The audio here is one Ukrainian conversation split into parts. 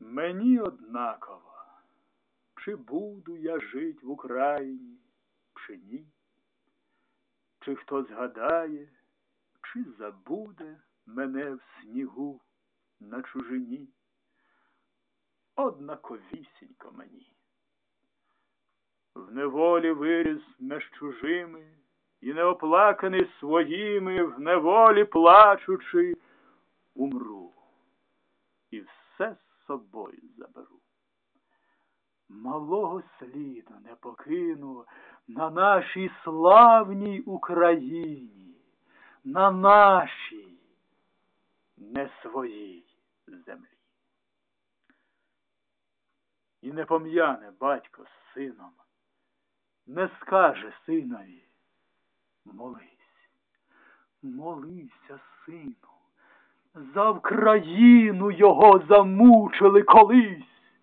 Мені однаково, чи буду я жить в Україні, чи ні, чи хто згадає, чи забуде мене в снігу на чужині. Однаковісінько мені. В неволі виріс між чужими, і неоплаканий своїми, в неволі плачучи, умру, і все з собою заберу. Малого сліду не покину на нашій славній Україні, на нашій, не своїй землі. І не пом'яне батько з сином, не скаже синові: молись, молися, сину, за Вкраїну його замучили колись.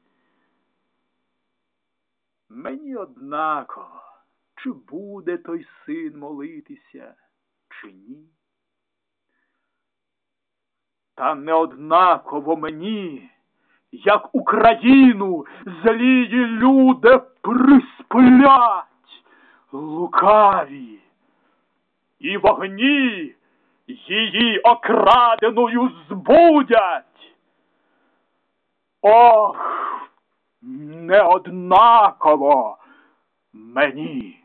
Мені однаково, чи буде той син молитися, чи ні. Та не однаково мені, як Україну злії люди присплять, лукаві, і вогні її окраденою збудять. Ох, не однаково мені.